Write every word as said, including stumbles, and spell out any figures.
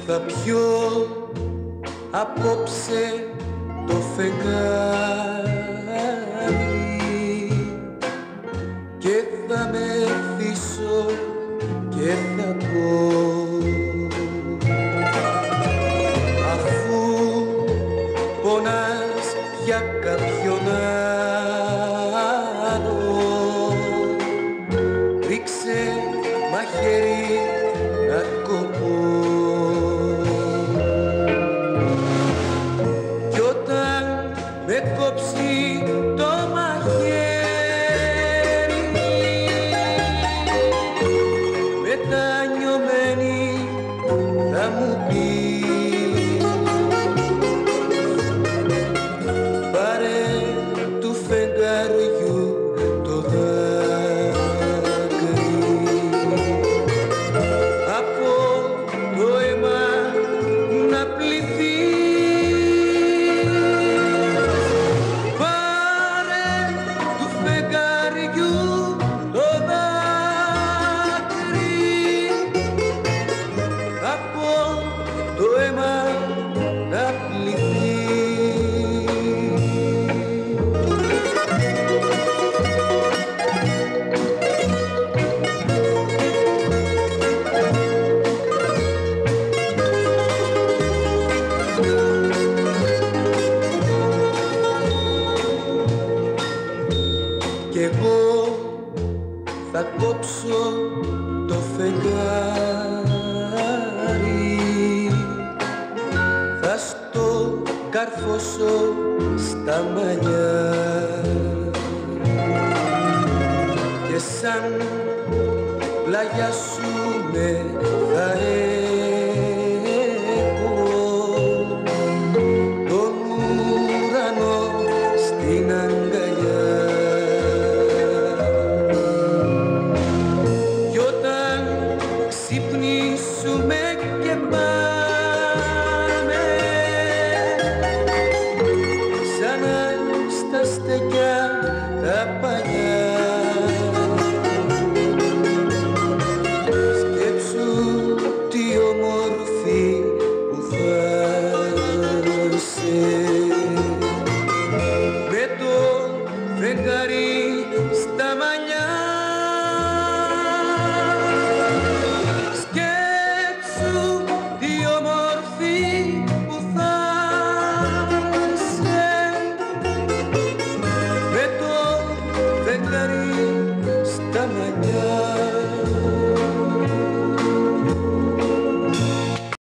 θα πιω απόψε το φεγγάρι και θα με θύσω και θα πω, αφού πονάς για κάποιον άλλο, ρίξε μαχαίρι να κοπώ. Κι όταν με κόψει το μαχαίρι, μετανιωμένη θα μου πει, πάρε του φεγγαριού το δάκρυ, από το αίμα να πληθεί. Πάρε του φεγγαριού το δάκρυ, από το αίμα να πληθεί. Κι εγώ θα κόψω το φεγγάρι, θα στο καρφώσω στα μαλλιά και σαν πλαγιά σου με